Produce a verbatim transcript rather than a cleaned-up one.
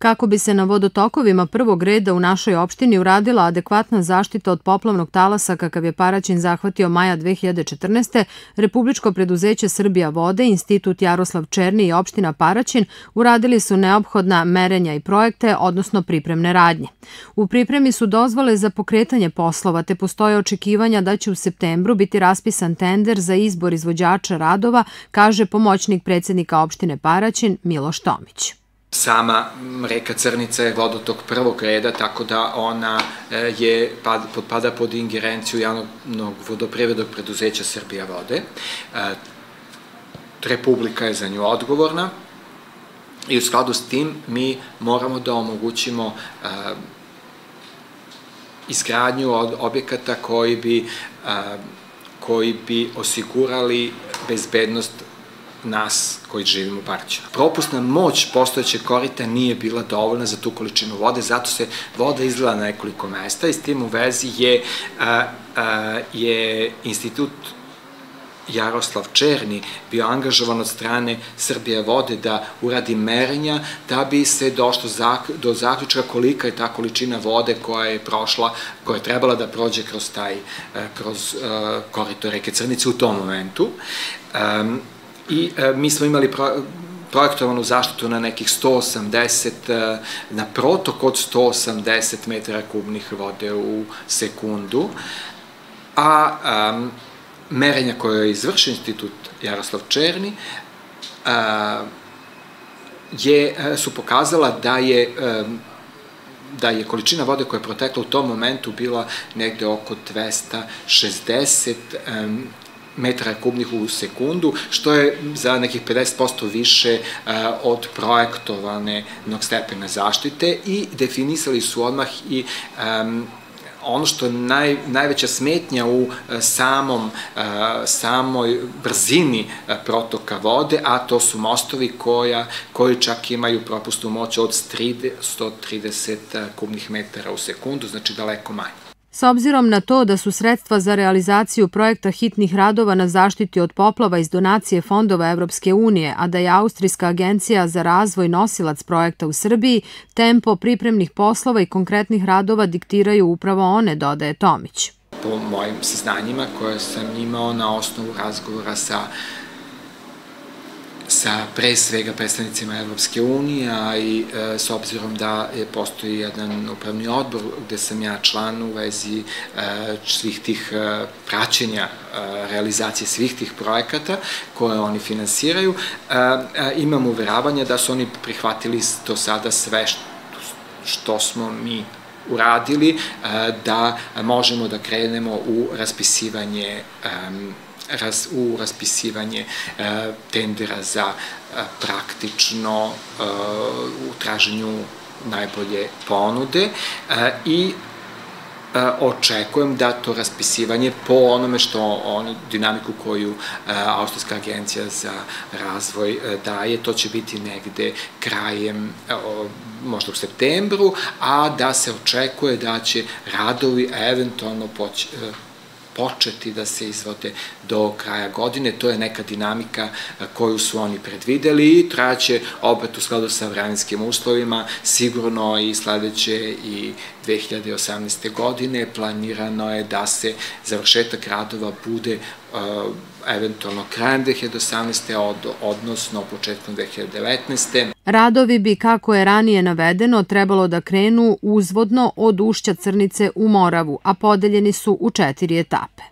Kako bi se na vodotokovima prvog reda u našoj opštini uradila adekvatna zaštita od poplavnog talasa kakav je Paraćin zahvatio maja dve hiljade četrnaeste. Republičko preduzeće Srbija vode, Institut Jaroslav Černi i opština Paraćin uradili su neophodna merenja i projekte, odnosno pripremne radnje. U pripremi su dozvole za pokretanje poslova, te postoje očekivanja da će u septembru biti raspisan tender za izbor izvođača radova, kaže pomoćnik predsjednika opštine Paraćin Miloš Tomić. Sama reka Crnica je vodotok prvog reda, tako da ona je, potpada pod ingerenciju javnog vodoprivrednog preduzeća Srbija vode. Republika je za nju odgovorna i u skladu s tim mi moramo da omogućimo izgradnju objekata koji bi, koji bi osigurali bezbednost nas koji živimo u Paraćinu. Propusna moć postojećeg korita nije bila dovoljna za tu količinu vode, zato se voda izlila na nekoliko mesta i s tim u vezi je, a, a, je Institut Jaroslav Černi bio angažovan od strane Srbije vode da uradi merenja da bi se došlo do zaključka kolika je ta količina vode koja je prošla, koja je trebala da prođe kroz taj, kroz korito reke Crnice u tom momentu. I mi smo imali projektovanu zaštitu na nekih sto osamdeset, na protok od sto osamdeset metara kubnih vode u sekundu, a merenja koje je izvršio Institut Jaroslav Černi su pokazala da je da je količina vode koja je protekla u tom momentu bila negde oko dvesta šezdeset metara kubnih u sekundu, što je za nekih pedeset posto više od projektovanog stepena zaštite i definisali su odmah i ono što je naj, najveća smetnja u samom, samoj brzini protoka vode, a to su mostovi koja, koji čak imaju propusnu moć od sto trideset kubnih metara u sekundu, znači daleko manje. S obzirom na to da su sredstva za realizaciju projekta hitnih radova na zaštiti od poplava iz donacije fondova Evropske unije, a da je Austrijska agencija za razvoj nosilac projekta u Srbiji, tempo pripremnih poslova i konkretnih radova diktiraju upravo one, dodaje Tomić. Po mojim saznanjima koje sam imao na osnovu razgovora sa sa pre svega predstavnicima Evropske unije, a i s obzirom da postoji jedan upravni odbor gde sam ja član u vezi svih tih praćenja realizacije svih tih projekata koje oni finansiraju, imam uveravanja da su oni prihvatili do sada sve što smo mi uradili, da možemo da krenemo u raspisivanje u raspisivanje tendera za praktično u traženju najbolje ponude i očekujem da to raspisivanje po onome što oni, dinamiku koju Austrijska agencija za razvoj daje, to će biti negde krajem, možda u septembru, a da se očekuje da će radovi eventualno poći početi da se izvode do kraja godine. To je neka dinamika koju su oni predvideli i trajaće opet u skladu sa vremenskim uslovima, sigurno i sledeće i dve hiljade osamnaeste. godine. Planirano je da se završetak radova bude eventualno krajem dve hiljade osamnaeste. odnosno početkom dve hiljade devetnaeste. Radovi bi, kako je ranije navedeno, trebalo da krenu uzvodno od ušća Crnice u Moravu, a podeljeni su u četiri etape.